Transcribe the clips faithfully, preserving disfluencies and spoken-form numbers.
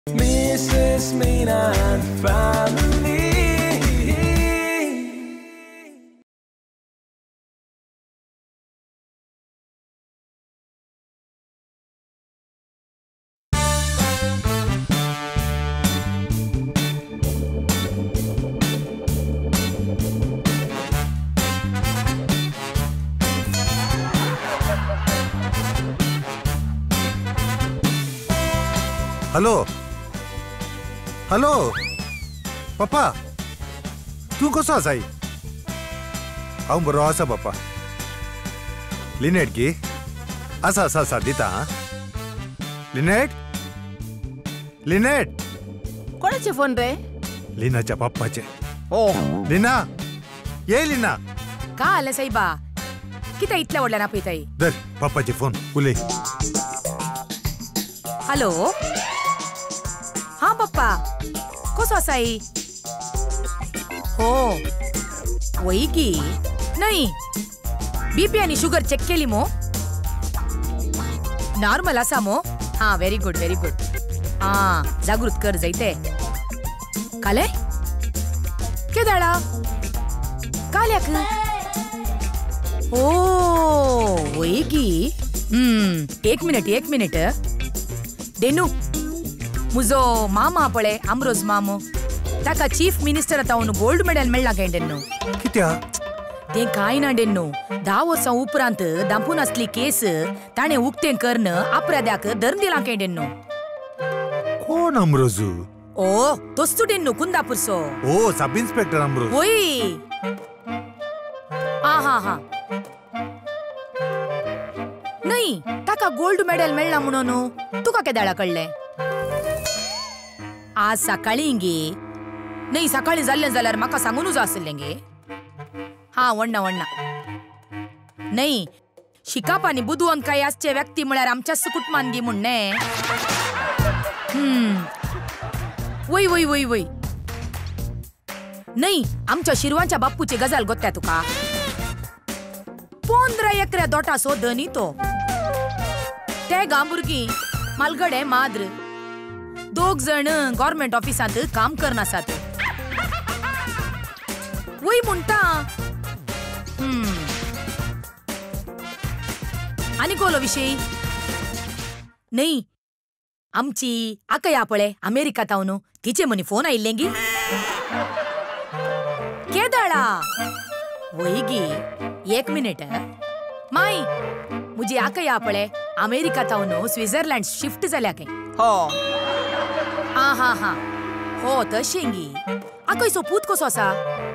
Missus Meena and Family. Hello hello papa तू कसो आसा? हांव बरो आसा पप्पा. लिनेट की आसा आसा आसा दिता. लिनेट लिनेट कोणाचे फोन रे? लिनाच्या पप्पाचे. ओ लिना ये लिना. का आले साईबा? किती इतल्या वडल्या ना पळयताय? धर पप्पाचे फोन उलय. हॅलो हा पप्पा कसो आसाई? हो वही की नाही बीपी आणि शुगर चेक केली मो? नॉर्मल आसा मो? हा व्हेरी गुड व्हेरी गुड. हा जागृत कर जायते. काले केदाळा काल्याक ओ वही की. हम्म एक मिनिट एक मिनिट. डेनू मुजो मामा पळे अमरोज मामो ताका चीफ मिनिस्टर आतां गोल्ड मेडल मेळ्ळा काय डेन्नो? कित्या? ते कांय ना डेन्नो. धा वर्सां उपरांत दांपून आसली केस ताणें उक्तें करन अपराध्याक दर दिलां काय डेन्नो. कोण अमरोजू? ओ तोच डेन्नो कुंदापूरचो. ओ सब इन्स्पेक्टर अमरोज. होय. हा हा हा नाही ताका गोल्ड मेडल मेळ्ळा म्हणून तुका केदाळा कळ्ळें? आज सकाळी गे नाही सकाळी जाल्लें जाल्यार म्हाका सांगूनच आसलें गे. हा वण्णा वण्णा नाही शिकाप आनी बुदवंत काय आसचे व्यक्ती म्हळ्यार आमच्याच कुटुंबान गे म्हणणे. हम्म वय वय वय वय नाही आमच्या शिरवांच्या बापूची गजाल गोत्या तुका? पंदरा एकऱ्या दोटासो धनी तो. ते गांभुरगी मालगडे माद्र दोग जण गव्हर्नमेंट ऑफिसांत काम करनासात. वय म्हणटा. हम्म आनी कोलो विषय? नाही आमची आकया पळे अमेरिकात हांव न्हू तिचे मनी फोन आयिल्लें गी. केदाळा वय गी एक मिनिट. माई मुजी आकया पळे अमेरिकात हांव न्हू स्वित्झर्लंड शिफ्ट जाल्या काय? हो हा हा हा हो तशें गी. आकयचो पूत कसो आसा?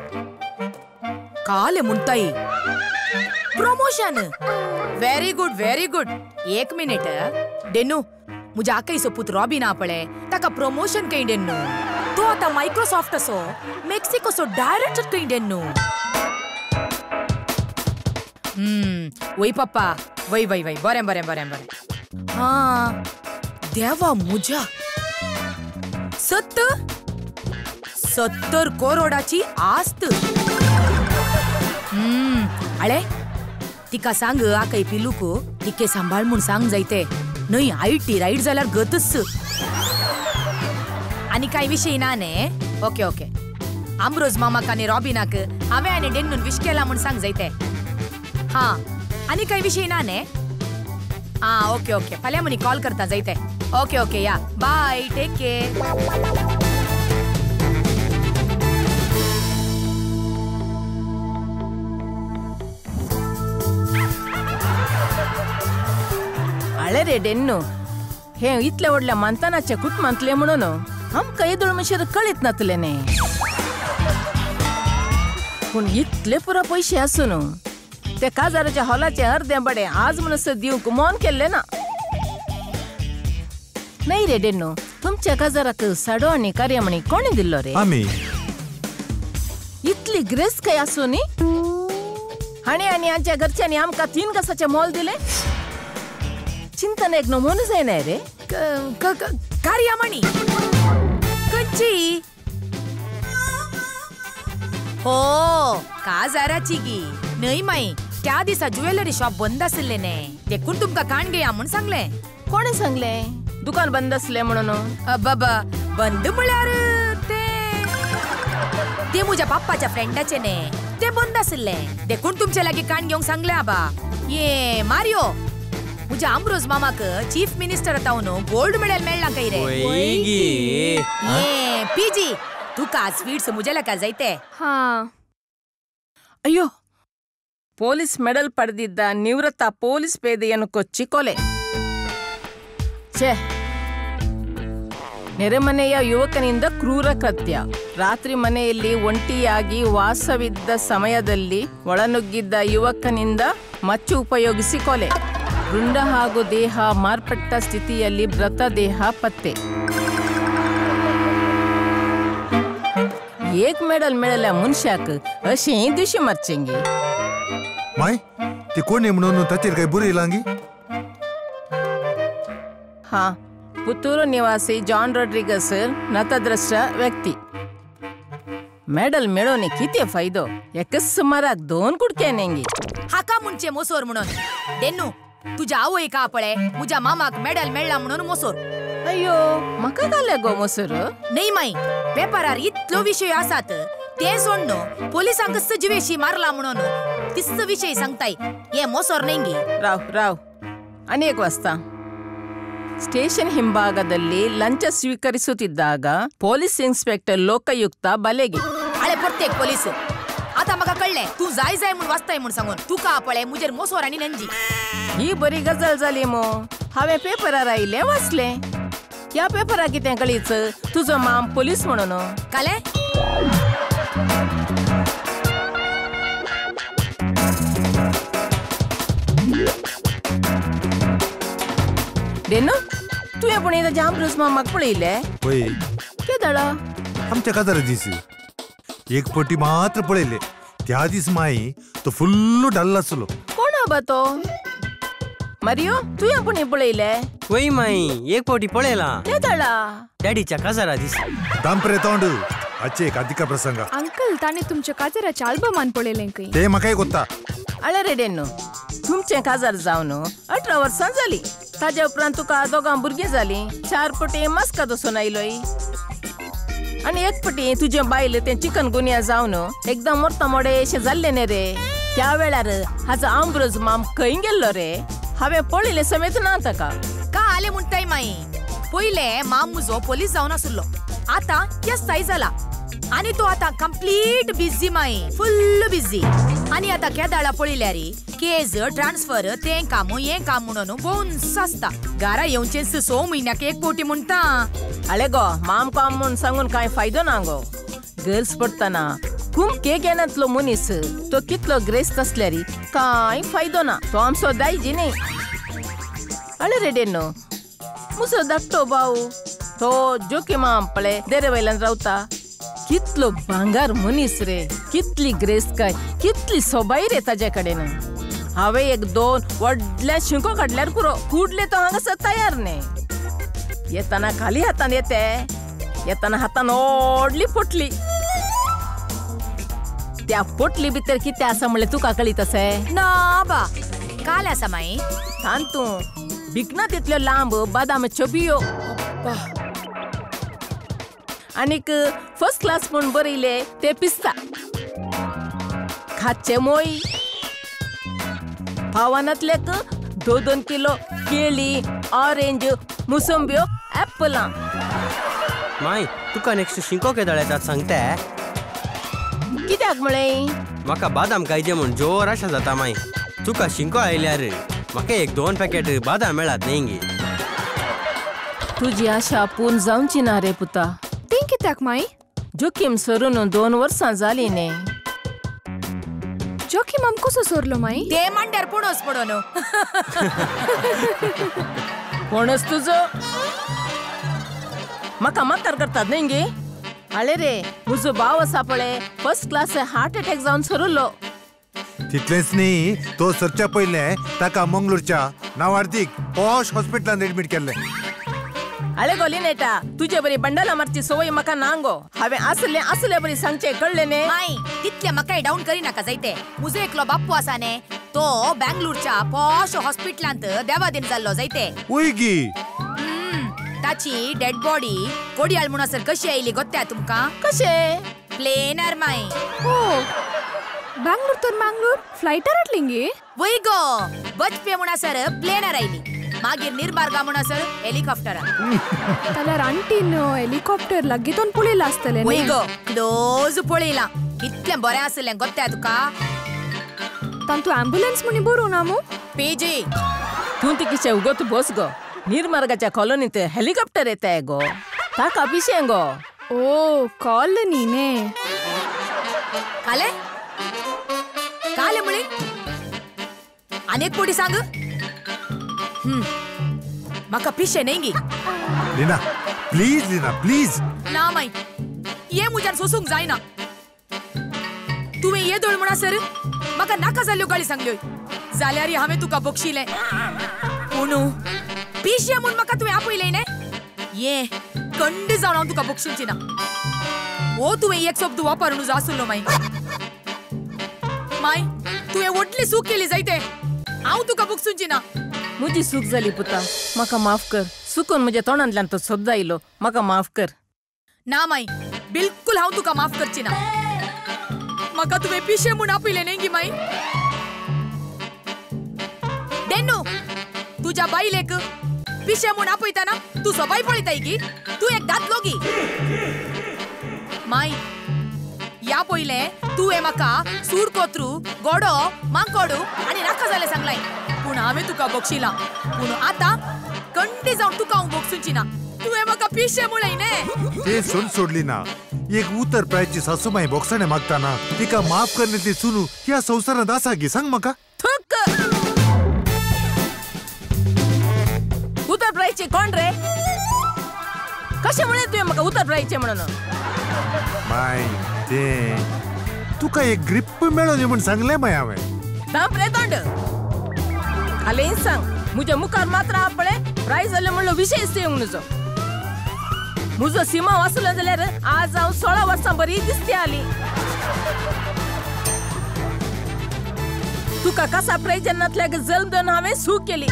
काले म्हणटाय promotion. Very good very good. एक मिनिट डेन्नू मुजे आकयचो पूत रॉबिन हा पळे ताका प्रमोशन कई डेन्नू. तो आतां मायक्रोसॉफ्ट असो मेक्सिकोचो डायरेक्टर कई डेन्नू. हम्म वय पप्पा वय वय वय बरें बरें बरें बरें. हा देवा मुजा सत्त सत्तर करोडाची आस्त. हम्म आळे तिका सांग आकय पिलूक तिके सांभाळ म्हूण सांग जायते. न्हय आयटी राईट जाल्यार गतच. आनी कांय विशय ना ने? ओके ओके अमरोज मामाक आनी रॉबिनाक हांवें आनी डेन्नून विश केला म्हूण सांग जायते. हा आनी कांय विशय ना ने? हा ओके ओके फाल्यां मनी कॉल करता जायते. ओके ओके या बाय टेक केअर. आळे रे डेन्नू हे इतल्या व्हडल्या मानतानाच्या कुटुंबांतले म्हणून आमकां येदोळ म्हणशीर कळीत नातले न्ही. पूण इतले पुरो पयशे आसून ते काजाराच्या हॉलाचे अर्धे बडे आज म्हणून दिवंक मोन केल्ले ना. नाही रे डेन्नू तुमच्या काजाराक साडो आनी कार्यामणी कोणी दिल्लो रे? आमी. इतली ग्रेस काय आसून हाणे आनी आमच्या घरच्यांनी आमकां तीन गसाचे मोल दिले. चिंतन एक नमून जायना रे. कार्यामणी कंची हो काजाराची गी. न्हय माई त्या दिसा ज्वेलरी शॉप बंद आसले ने देखून तुमकां काण घेया म्हूण सांगले. कोणे सांगले? दुकान बंद असले म्हणून बाबा बंद म्हळ्यार ते ते मुझ्या पप्पाच्या फ्रेंडाचे ने ते बंद आसले देखून तुमचे लागी काण घेवंक सांगले आबा ये मारियो मुझ्या अमरोज मामाक चीफ मिनिस्टर आतावन गोल्ड मेडल मेळ्ळा काय रे ये पीजी तुका स्वीट्स मुझ्या लाका जायते ಹಾ ಅಯ್ಯೋ ಪೊಲೀಸ್ ಮೆಡಲ್ ಪಡೆದಿದ್ದ ನಿವೃತ್ತ ಪೊಲೀಸ್ ಪೇದೆಯನ್ನು ಕೊಚ್ಚಿ ಕೊಲೆ ಛೇ ನೆರೆಮನೆಯ ಯುವಕನಿಂದ ಕ್ರೂರ ಕೃತ್ಯ ರಾತ್ರಿ ಮನೆಯಲ್ಲಿ ಒಂಟಿಯಾಗಿ ವಾಸವಿದ್ದ ಸಮಯದಲ್ಲಿ ಒಳನುಗ್ಗಿದ್ದ ಯುವಕನಿಂದ ಮಚ್ಚು ಉಪಯೋಗಿಸಿ ಕೊಲೆ ರುಂಡ ಹಾಗೂ ದೇಹ ಮಾರ್ಪಟ್ಟ ಸ್ಥಿತಿಯಲ್ಲಿ ಮೃತದೇಹ ಪತ್ತೆ एक मेडल मिळाल्या मनुष्याक अशी दिवशी मरचेंगी माय ते कोण आहे म्हणून ताचेर काही बुरी लांगी हा पुतूर निवासी जॉन रॉड्रिगस नतद्रष्ट व्यक्ती मेडल मिळवणे किती फायदो एकच सुमाराक दोन कुडके नेंगी हाका मुंचे मोसोर म्हणून देन्नू तुझ्या आवय का पळे मुझ्या मामाक मेडल मेळ्ळा म्हणून मोसोर अयो मका घाले गो मोसर नाही माई पेपरार इतलो विषय आसात ते सोडनो पोलिसांक सजवेशी मारला म्हणून तिस विषय सांगताय ये मोसोर नेंगी राव राव अनेक वाजता ಸ್ಟೇಷನ್ ಹಿಂಭಾಗದಲ್ಲಿ ಲಂಚ ಸ್ವೀಕರಿಸುತ್ತಿದ್ದಾಗ ಪೊಲೀಸ್ ಇನ್ಸ್ಪೆಕ್ಟರ್ ಲೋಕಾಯುಕ್ತ ಬಲೆಗೆ आळे प्रत्येक पोलीस आता मका कळले तू जाय जाय म्हणून वाचताय म्हणून सांगून तुका पळे मुजेर मोसोर आणि नंजी ही बरी गजाल झाली मो हावे पेपरार आयले वाचले या पेपरार कितें कळीच तुझो माम पोलीस म्हणून काले देनो तुवें पण इथं जांबरूस मामाक पळयले होय केदळा आमच्या काजार दीस एक पटी मात्र पळयले त्या दीस माई तो फुल्ल डल्ला आसलो कोण आबा तो मरियो तुवें पण पळयले वय माई एक पोटी पळयला केदळा डॅडीच्या काजारा दीस दांपरे तोंड आजचे एक अधिका प्रसंग अंकल ताने तुमच्या काजराच्या अल्बमान पळयलें खंय ते म्हाकाय गोत्ता अळे रे डेन्नो तुमचे काजार जावन अठरा वर्सां जाली ताज्या उपरांत तुका दोगां भुरगीं जालीं चार पटी मास्का दसून आयलोय आणि एक पटी तुझे बायल ते चिकन गुनिया जावन एकदम मोर्ता मोडेशे जाल्ले न्ही रे त्या वेळार हाजो आंब्रोज माम खंय गेल्लो रे हांवें पळयले समेत ना ताका का आले म्हणटाय माई पहिले माम मुजो पोलीस जावन आसलो आता केस साई जाला आणि तो आता कंप्लीट बिझी माई फुल्ल बिझी आणि आता केदाळा पळयल्यार केस ट्रान्सफर ते काम हे काम म्हणून बोन्स आसता घरा येवचे स म्हयन्याक एक कोटी म्हणटा अळे गो माम काम म्हूण सांगून कांय फायदो ना गो गर्ल्स पडटना खूब केक येनातलो मनीस तो कितलो ग्रेस्त असल्यार कांय फायदो ना तो आमचो दायजी न्ही अळे रे डेन्नो मुजो धाकटो भाऊ तो जोकी माम पळे देरे वयल्यान रावता कितलो भांगार मनीस रे कितली ग्रेस्त काय कितली सोबाई रे ताजे कडेन हांवें एक दोन व्हडल्या शिंको काडल्यार पुरो कुडले तो हांगासर तयार न्ही येताना खाली हातान येते येताना हातान व्हडली पोटली त्या पोटली भितर कितें आसा म्हणलें तुका कळीत असे ना बा काल आसा माई तांतू भिकना तितल्यो लांब बदामाच्यो बियो आनीक फर्स्ट क्लास म्हूण बरयले ते पिस्ता खाचे मोई पावानातलेक दोन दोन किलो केळी ऑरेंज मोसंब्यो ऍपलां माय तुका नेक्स्ट शिंको केदळ्याचा सांगते कित्याक म्हळें म्हाका बादाम खायचे म्हूण जोर आशा जाता माय तुका शिंको आयल्यार म्हाका एक दोन पॅकेट बादाम मेळात न्ही तुजी आशा पूर्ण जावची ना रे पुता ते कित्याक माई जोखीम सरून दोन वर्सां जाली न्ही जोखीम आम कसो सोरलो माई ते मांड्यार पुणोस पडोन कोणच तुजो म्हाका माकार करतात न्ही गे आळे रे म्हजो भाव आसा पळय फर्स्ट क्लास हार्ट अटॅक जावन सरलो तितलेंच न्ही तो सरच्या पयले ताका मंगळूरच्या नावार्थीक पॉश हॉस्पिटलांत एडमिट केल्लें आळे गोली नेटा तुझे बरी बंडला मारची सवय म्हाका नांगो हांवें असले असले बरी सांगचे कळले न्ही माई तितले म्हाकाय डाऊन करी नाका जायते मुजो एकलो बाप्पू आसा ने तो बँगलोरच्या पॉश हॉस्पिटलांत देवादीन जाल्लो जायते उय गी ताची डेड बॉडी कोडियाल म्हणसर कशी आयली गोत्या तुमका कशे प्लेनर माई हो बँगलोर तर मँगलोर फ्लायटर आटलिंगे वय गो बचपे म्हणसर प्लेनर आयली मागीर निर्मार्गा म्हणसर हेलिकॉप्टर जाल्यार आंटीन हेलिकॉप्टर लागीतून पळयला आसतले वय गो क्लोज पळयला कितलें बरें आसलें गोत्या तुका तांतू ॲम्ब्युलन्स म्हणी बरो ना मो पेजी तू ती किशे उगत बस गो निर्मार्गाच्या कॉलनीत हेलिकॉप्टर येताय गो ताका पिशे गो ओ कॉलनी ने काले काले म्हणे अनेक पोटी सांग हम्म म्हाका पिशे नेंगी लीना प्लीज लीना प्लीज ना माई ये मुजान सोसूंक जायना तुवें येदोळ म्हणसर म्हाका नाका जाल्ल्यो गाळी सांगल्यो जाल्यार हांवें तुका बक्षिलें पूण पिशे म्हूण म्हाका तुवें आपयलें न्ही ये कंड जावन हांव तुका बक्षिवची ना ओ तुवें एक शब्द वापरून उजो आसलो माई माई तुवें व्हडली चूक केली जायते हांव तुका बक्षुची ना मुजी चूक जाली पुता म्हाका माफ कर चुकून म्हज्या तोंडांतल्यान तो शब्द आयलो म्हाका माफ कर ना माई बिलकुल हांव तुका माफ करची ना म्हाका तुवें पिशे म्हूण आपयलें न्ही गी माई डेन्नू तुज्या बायलेक पिशे म्हूण आपयताना तूं सबाय पळयताय की तूं एक दादलो गी माई या पयले तुवें म्हाका सूड कोत्रू गोडो मांकोडू आनी नाका जालें सांगलाय पूण हांवें तुका बक्षिलां पूण आतां कंडी जावन तुका हांव बक्षुची ना तुवें म्हाका पिशे म्हणलय न्ही ते सोड सोडली ना एक उत्तर प्रायची सासूमाई बोक्साणे मागताना तिका माफ करण्यातली चुनू ह्या संवसारांत आसा गी सांग म्हाका थुक उत्तर प्रायचे कोण रे कशें म्हणे तुवें म्हाका उत्तर प्रायचे म्हणून माय ते तुका एक ग्रिप मेळोनी म्हूण सांगलें माय हांवें थांब रे तोंड खालें सांग म्हज्या मुखार मात्र आपळे प्रायज जालें म्हणलो विशय येवंक नजो म्हजो सिमा वाचलो जाल्यार आज हांव सोळा वर्सां बरी दिसती आली तुका कसा प्रायजनांतल्या जल्म दोन हांवें सूख केली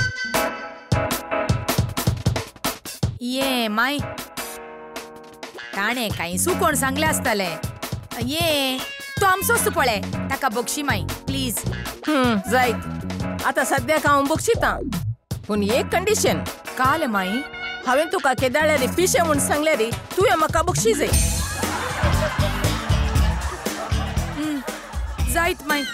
ये माय ताणें कांय सुकोण सांगलें आसतलें ये तो आमचोच पळय ताका बक्षी माई प्लीज हम्म जायत आतां सद्याक हांव बक्षितां पूण एक कंडिशन काल माई हांवें तुका केदाळ्यारी पिशे म्हूण सांगल्यारी तुवें म्हाका बक्षी जाय जायत माई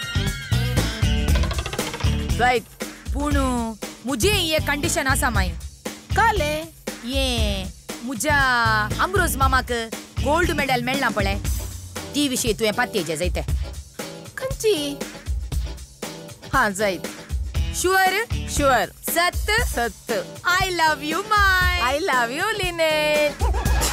जायत पूण मुजे एक कंडिशन आसा माई काले ये मुज्या अमरोज मामाक गोल्ड मेडल मेळना पळय ती विशीं तुवें पातयेचें जायते खंयची हा जायत शुअर शुअर सत सत आय लव यू माय आय लव यू लिनेट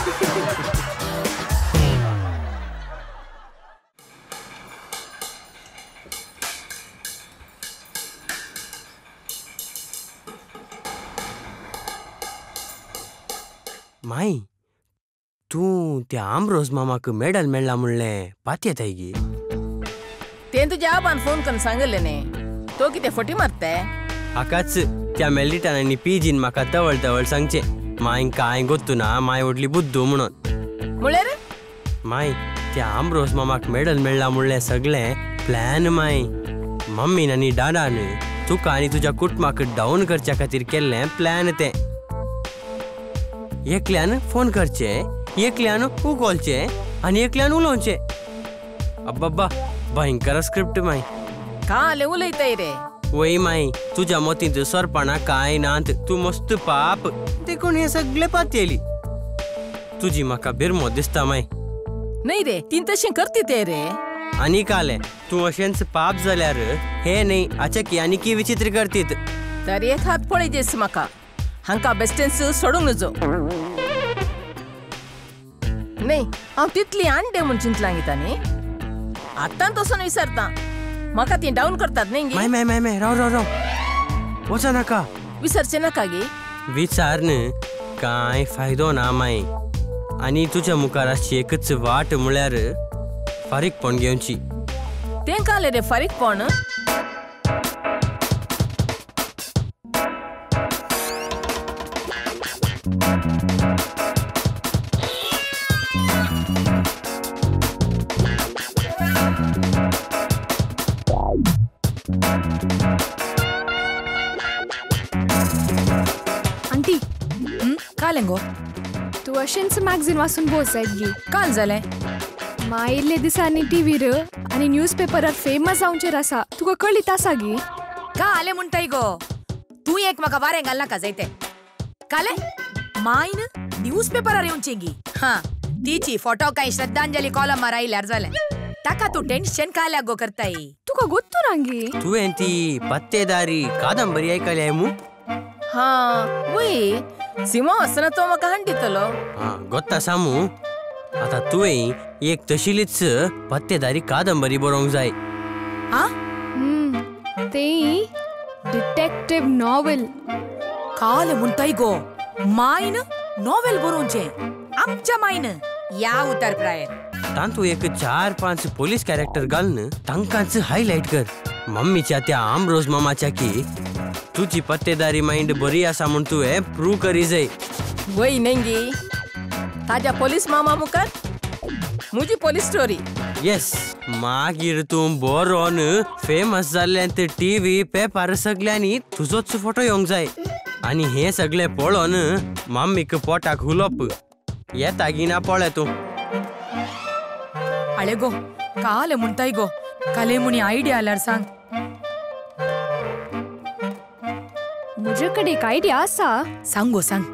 माई तू त्या आमरोज मामाक मेडल मेळ्ळा म्हणलें पातयेत गी तें तुज्या आबान फोन करून सांगलें न्ही तो कितें फटी मारताय हाकाच त्या मेल्डिटांनी पीजीन म्हाका तवळ तवळ सांगचे मायक कांय गोत्तू ना माय व्हडली बुद्धू म्हणून म्हळ्यार माय त्या आमरोज मामाक मेडल मेळ्ळा म्हणलें सगळें प्लॅन माय मम्मीन आनी डाडान तुका आनी तुज्या कुटुंबाक डावन करच्या खातीर केल्लें प्लॅन तें एकल्यान फोन करचे एकल्यान उखोलचे आनी एकल्यान उलोवचे अब्बाब्बा भयंकर स्क्रिप्ट माय काले उलयताय रे वय माय तुज्या मतींत सरपणा कांय नात तूं मस्त पाप देखून हे सगळे पातयेली तुजी म्हाका बिरमो दिसता माय न्ही रे तीन तशें करती ते रे आनी काले तूं अशेंच पाप जाल्यार हे न्ही आचकी आनी की विचित्र करतीत तर एक हात पळय दिस म्हाका हांकां बेस्टेन्स सोडूंक नजो न्ही हांव तितली आणटे म्हूण चिंतलां घेता न्ही आतां तसो विसरता म्हाका ती डावन करतात न्ही माय माय माय माय राव राव राव वचा नाका विसरचे नाका गे विचार न कांय फायदो ना माय आनी तुज्या मुखार आसची एकच वाट म्हळ्यार फारीकपण घेवची तें काले रे फारीकपण कालेंगो तू अशेंच मॅगझीन वाचून बोसायत गी काल जालें मा इल्ले दिसांनी टीव्हीर आनी न्यूजपेपरार फेमस जावचेर आसा तुका कळीत आसा गी का आले म्हणटाय गो तू एक म्हाका वारें घाल नाका जायते काले मायन न्यूज पेपरार येवची गी हा तिची फोटो काय श्रद्धांजली कॉलम मार आयल्यार जालें ताका तू टेन्शन काल्याक गो करताय तुका गोत्तू रांगी तुवें ती पत्तेदारी कादंबरी आयकल्या मू हा वय सिमा असना तो म्हाका हांडितलो हा गोत्ता सामू आता तुवें एक तशिलीच पत्तेदारी कादंबरी बरोवंक जाय हा तेई डिटेक्टिव नॉवेल काल म्हणटाय गो मायन नॉवेल बरोवचें आमच्या मायन या उतर प्रायर तांतू एक चार पाच पोलीस कॅरेक्टर घालून तांकांच हायलाइट कर मम्मीच्या त्या आमरोज मामाच्या की तुझी पत्तेदारी माइंड बरी आसा म्हूण तुवें प्रूव करी जाय वय नेंगी ताज्या पोलीस मामा मुखार मुजी पोलीस स्टोरी येस मागीर तूं बरोन फेमस जाल्ल्यात टीव्ही पेपर सगळ्यांनी तुजोच फोटो येवंक जाय आनी हे सगळे पळोवन मम्मीक पोटाक हुलोप येता गिना पळय तूं आळे गो काल म्हणटाय गो काले मुनी आयडिया आल्यार सांग म्हजे कडेन एक आयडिया आसा सांग गो सांग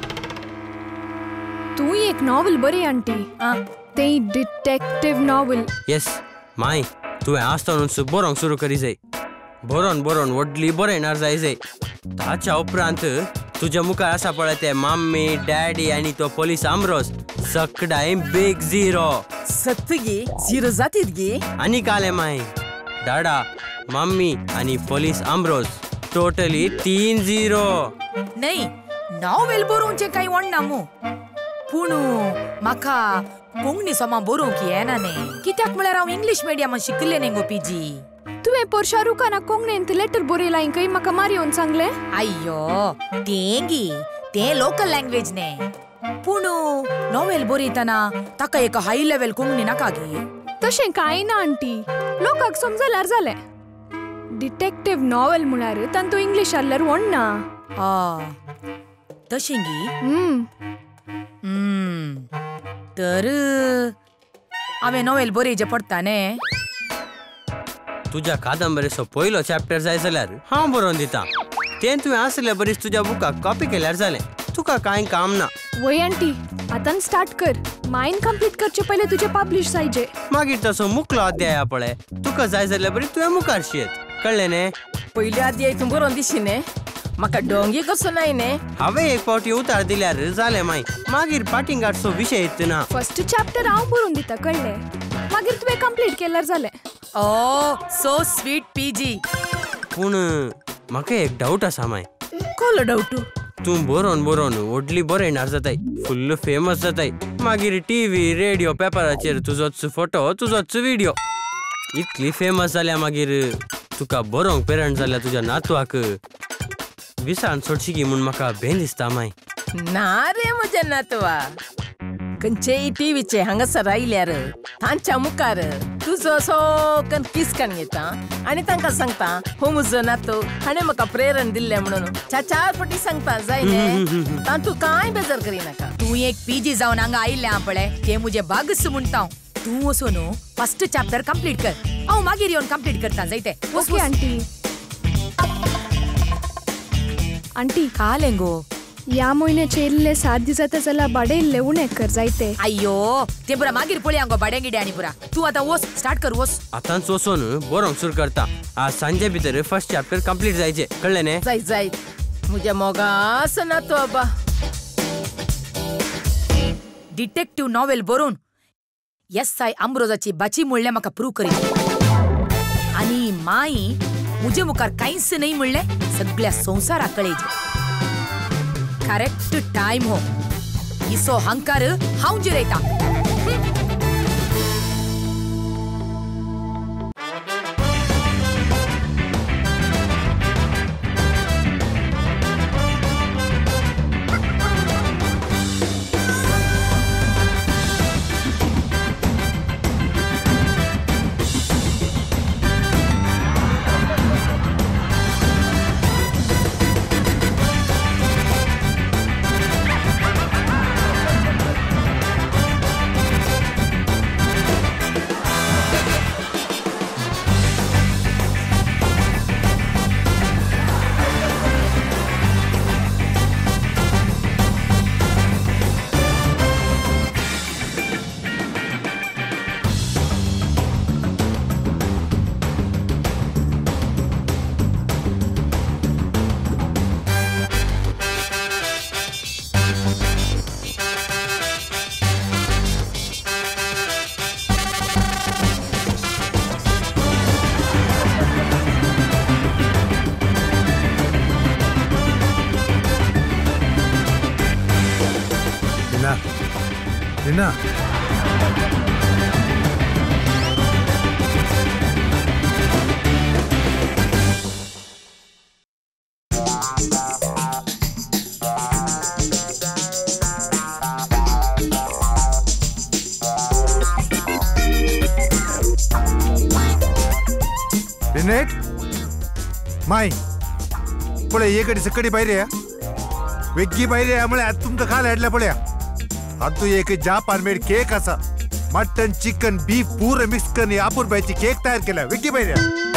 तू एक नॉवेल बरी आंटी आ तेई डिटेक्टिव नॉवेल येस माय तुवें आसतोनूच बरोवंक सुरू करी जाय बरोवन बरोवन व्हडली बरयणार जाय जाय ताच्या उपरांत तुज्या मुखार आसा पळय ते मम्मी डॅडी आनी तो पोलीस आमरोस सकडाय बिग झिरो सत्त गे झिरो जातीत गे आनी काले माय डाडा मम्मी आनी पोलीस आमरोस टोटली तीन झिरो नाही नॉवेल बरोवचें कांय वणना मू पूण म्हाका कोंकणी सोमा बरोवंक येना न्ही कित्याक म्हळ्यार हांव इंग्लीश मिडियमांत शिकलें न्ही गो पीजी तुवें पर शाहरुखानाक कोंकणींत लेटर बरयलां खंय म्हाका मारयोन सांगलें अय्यो तें गी तें लोकल लँग्वेज न्ही पूण नॉवेल बरयतना ताका एक हाय लेवल कोंकणी नाका गे तशें कांय ना आंटी लोकांक समजल्यार जालें डिटेक्टिव नॉवेल म्हळ्यार तांतू इंग्लीश आसल्यार वणना आ तशें गी हम्म हम्म तर हांवें नॉवेल बरयचें पडटा न्ही तुज्या कादंबरेचो पयलो चॅप्टर जाय जाल्यार हांव बरोवन दितां तें तुवें आसल्या बरीच तुज्या बुकाक कॉपी केल्यार जालें तुका कांय काम ना वय आंटी आतां स्टार्ट कर मायन कंप्लीट करचे पयले तुजे पब्लिश जायचे मागीर तसो मुखलो अध्याय पळय तुका जाय जाल्यार बरी तुवें मुखार शियेत कळ्ळें न्ही पयली अध्याय तूं बरोवन दिशी न्ही म्हाका डोंगी कसो नाय न्ही हांवें एक फावटी उतार दिल्यार जालें माय मागीर पाटिंगारचो विशय येत ना फर्स्ट चॅप्टर हांव बरोवन दिता कळ्ळें मागीर तुवें कंप्लीट केल्यार जालें ओ सो स्वीट पीजी पूण म्हाका एक डाऊट आसा माय कोलो डाऊट तूं बरोवन बरोवन व्हडली बरयणार जाताय फुल्ल फेमस जाताय मागीर टीव्ही रेडिओ पेपराचेर तुजोच फोटो तुजोच व्हिडिओ इतली फेमस जाल्या मागीर तुका बरोवंक पेरंट जाल्या तुज्या नातवाक विसान सोडशी गी म्हूण म्हाका भेन दिसता माय ना रे म्हज्या नातवा खंयचेय टीव्हीचे हांगासर आयल्यार तांच्या मुखार तुजो सोकन किस काण घेता आनी तांकां सांगता हो म्हजो नातू हाणें म्हाका प्रेरण दिल्लें म्हणून चार चार फावटी सांगता जाय न्ही तातूं कांय बेजार करिनाका तू एक पीजी जावन हांगा आयिल्लें हांव पळय तें म्हजें बागस म्हणटा तूं वचो न्हू फर्स्ट चॅप्टर कंप्लीट कर हांव मागीर येवन कंप्लीट करता जायते ओके आंटी आंटी कालें गो ह्या म्हयन्याचे इल्ले सात दीस जाता जाल्यार बाडे इल्ले उणें कर जायते अय्यो तें पुरा मागीर पळया गो बाडे गिडे आनी पुरा तूं आतां वच स्टार्ट कर वच आतांच वचोन बरोवंक सुरू करता आज सांजे भितर फर्स्ट चॅप्टर कंप्लीट जायचे कळ्ळें न्ही जायत जायत म्हज्या मोगास नातू आबा डिटेक्टिव नॉवेल बरोवन एस आय आमरोजाची बाची म्हणलें म्हाका प्रूव करी आनी माई म्हजे मुखार कांयच न्हय म्हणलें सगळ्या संवसाराक कळयचें करेक्ट टायम हो इसो हंकार हांव जिरयता मीना माई पळय एकडे सकडी बाहेर वेग्गी बाहेर मुळे आज तुमका खाल हाडल्या पळया आता एक जापान मेड केक असा मटन चिकन बीफ पूरे मिक्स करून आपूर बायची केक तयार केला वेग्गी बाहेर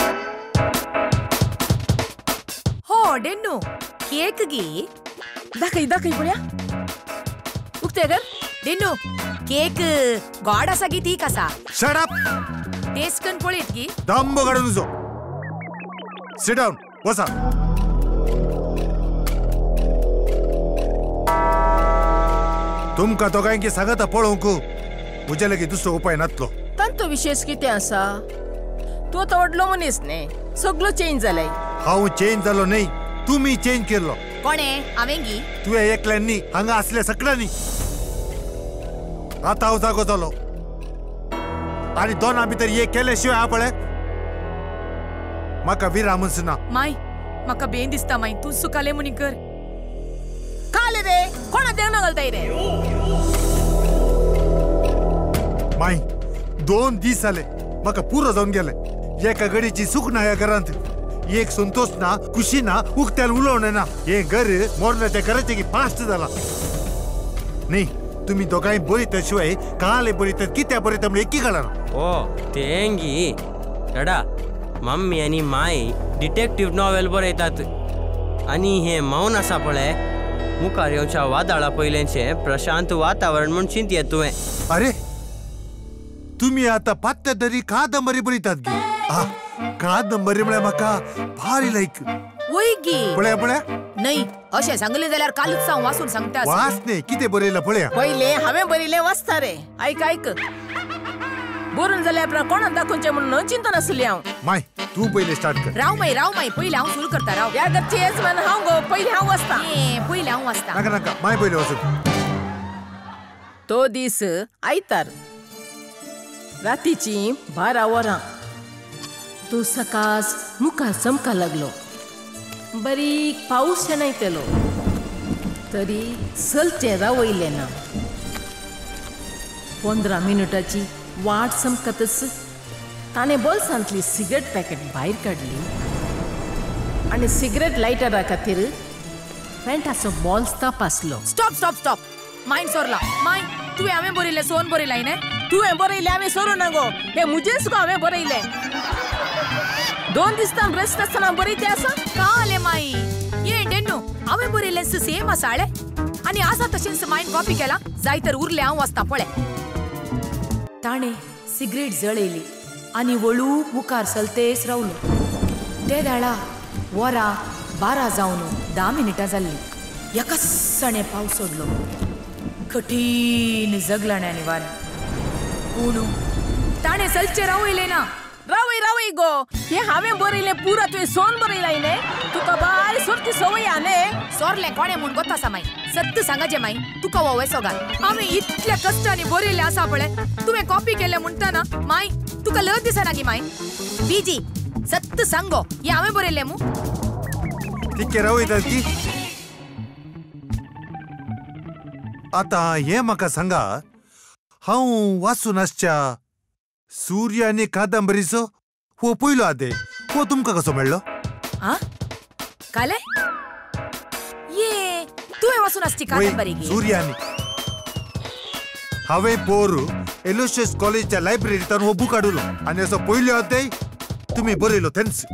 हो डेन्नू केक गी दाखई दाखई पळया उगते कर डेन्नू केक गॉड असा गी ती कसा शट अप टेस्ट कन पळयत गी दंब काढून तुझो सिट डाउन बसा तुमका दोघांकी सांगत पळोवंक म्हज्या लागीं दुसरो उपाय नातलो तांचो विशेष कितें आसा तूं आतां व्हडलो मनीस न्ही सगळो चेंज जालाय हांव चेंज जालो न्ही तुम्ही चेंज केल्लो कोणे हांवें गी तुवें एकल्यांनी हांगा असल्या सगळ्यांनी आता हांव जागो जालो आनी दोनां भितर एक केल्या शिवाय हा पळय म्हाका विरामच ना माय म्हाका बेन दिसता माय तूं सुकाले मुनी कर काले रे कोणा देवना घालताय रे माय दोन दीस जाले म्हाका पुरो जावन गेले एका गडीची सुख ना ह्या घरांत एक संतोष ना खुशी ना उक्त्याल उलोवणे ना हे घर मोरल्या त्या घराचे की फास्ट जाला न्ही तुम्ही दोगांय बरयता शिवाय काले बरयतात कित्या बरयता म्हण एकी कळना ओ तेंगी डा मम्मी आणि माय डिटेक्टिव्ह नॉवेल बरयतात आणि हे मौन आसा पळय मुखार येवच्या वादळा पयलेंचे प्रशांत वातावरण म्हूण चिंतयेत तुवें अरे तुम्ही आता पात्या तरी कादंबरी बरयतात गे आ कादंबरी म्हळ्यार म्हाका भारी लायक वय गी पळया पळया नाही अशें सांगले जाल्यार कालूच हांव वाचून सांगता वाच न्ही कितें बरयला पळया पहिले हांवें बरयलें वाचता रे आयक आयक बरोवन जाल्यार आपणा कोणाक दाखोवचें म्हणून चिंता नासली हांव माय तू पहिले स्टार्ट कर राव माय राव माय पहिले हांव सुरू करता राव या घरची येजमान हांव गो पहिले हांव वाचता ए पहिले हांव वाचता नाका नाका माय पहिले वचून तो दीस आयतार रातीची बारा वरां तो सकाळ मुखार चमका लागलो बारीक पाऊस शेणायतेलो तरी चलचें रावयलें ना पंदरा मिनटाची वाट चमकतच ताणें बोल्सांतली सिगरेट पॅकेट भायर काडली आनी सिगरेट लायटरा खातीर पॅन्टाचो बॉल्स तपासलो स्टॉप स्टॉप स्टॉप मायंड सोरला माय तुवें हांवें बरयलें सोन बरयलाय न्ही तुवें बरयलें हांवें सोरूं ना गो हे मुजेच गो हांवें बरयलें दोन दिसता रेस्ट आसतना बरयतें आसा काले माई ये डेन्नू हांवें बरयलें सेम आसाळे आनी आसा तशेंच मायन कॉपी केला जाय तर उरलें हांव वाचता पळय ताणें सिगरेट जळयली आनी वळू मुखार चलतेच रावलो ते दाळा वरां बारा जावन धा मिनिटां जाल्लीं एका सणे पावस सोडलो कठीण जगलाण्यांनी वारें पूण ताणें चलचें रावयलें ना रावय रावय गो हे हांवें बरयलें पुरा तुवें सोन बरयलाय न्ही तुका बाय सोरती संवय हा न्ही सोरलें कोणें म्हूण गोत आसा माय सत्त सांगाचें माय तुका वो वेसो घाल हांवें इतल्या कश्टांनी बरयलें आसा पळय तुवें कॉपी केलें म्हणटना माय तुका लज दिसना गी माय बीजी सत्त सांगो हे हांवें बरयलें मू तिके रावयतात की आता हे म्हाका सांगा हांव वाचून आसच्या सूर्य आनी कादंबरीचो हो पयलो आदे हो तुमकां कसो मेळ्ळो आ काले ये तुवें वाचून आसची कादंबरी गी सूर्य आनी हांवें पोर एलोशियस कॉलेजच्या लायब्ररींतल्यान हो बूक हाडलो आनी असो पयलो अध्याय तुमी बरयलो थँक्स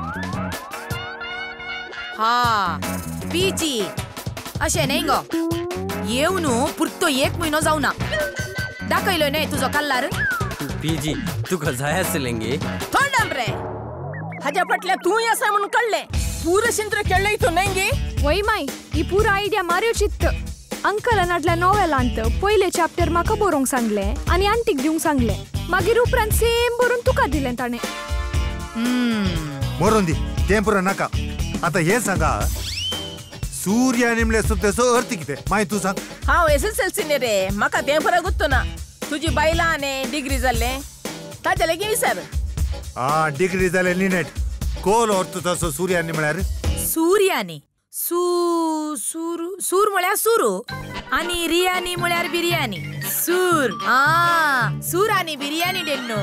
हा पीजी अशें न्ही गो येवन पुरतो एक म्हयनो जावना दाखयलो न्ही तुजो कल्लार पीजी तुका जाय आसलें गे थोडम रे हाज्या फाटल्या तूंय आसा म्हणून कळ्ळें पूर शिंत्र केळ्ळो इथून न्ही गे वय माय ही पुरो आयडिया मारयो चित्त अंकलान हाडल्या नॉवेलांत पयले चॅप्टर म्हाका बरोवंक सांगलें आनी आंटीक दिवंक सांगलें मागीर उपरांत सेम बरोवन तुका दिलें ताणें मरोवन दी तें पुरो नाका आता हे सांगा सूर्य आनी म्हणल्यार सुद्दाचो अर्थ कितें मागीर तूं सांग. हांव एस एस एल सी रे म्हाका तें फरक गुत्तो ना. तुजी बायलां आनी डिग्री जाल्लें ताचे लेगीत विचार. हा डिग्री जाले निनेट कोल अर्थ तसो सूर्य आनी म्हळ्यार सूर्यानी सू सूर सूर म्हळ्यार सुरू आणि रियानी म्हळ्यार बिर्याणी. सूर हा सूर आणि बिर्याणी डेन्नो.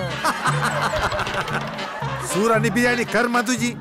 सूर आनी बिर्याणी कर्मा तुजी.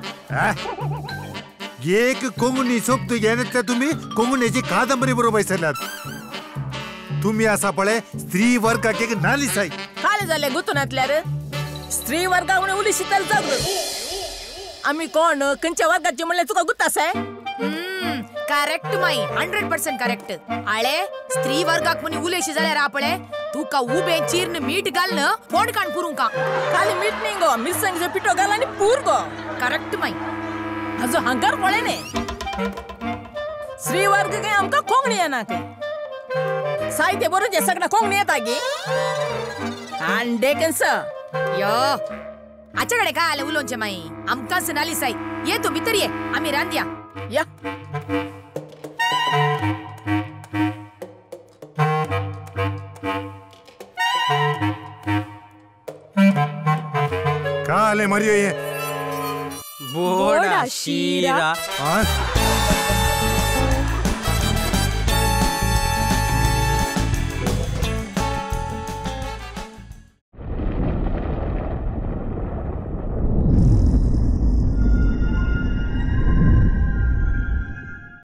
एक कोंकणी सोबत घेण्यातल्या तुम्ही कोंकणीची कादंबरी बरोबर बसयल्यात. तुम्ही असा पळय स्त्री वर्गाक एक नालिसाई. खाली जाले गुतूनातल्यार स्त्री वर्गाक म्हणे उली शीतल जागृत. आम्ही कोण खंयच्या वर्गाची म्हणल्यार तुका गुत्त आसा. Correct my hundred percent correct. आळे स्त्री वर्गाक म्हणी उलेशी जाल्यार आपळे तुका उबे चिरण मीठ घालणं कोण काण पुरूं का. खाली मीठ न्ही गो मिरसांगेचो पिठो घाल आनी पूर गो. करेक्ट माई. हाजो हांकार पळय न्ही. स्त्री वर्ग काय आमकां कोंकणी येना काय. साहित्य बरोवचे सगळ्या कोंकणी येता गे. आनी डेकन्स यो आच्या कडे काय आले उलोवचे माई आमकांच नालिसाई. ये तू भितर ये आम्ही रांदया या. का आले मरियो ये बोडा शिरा. हा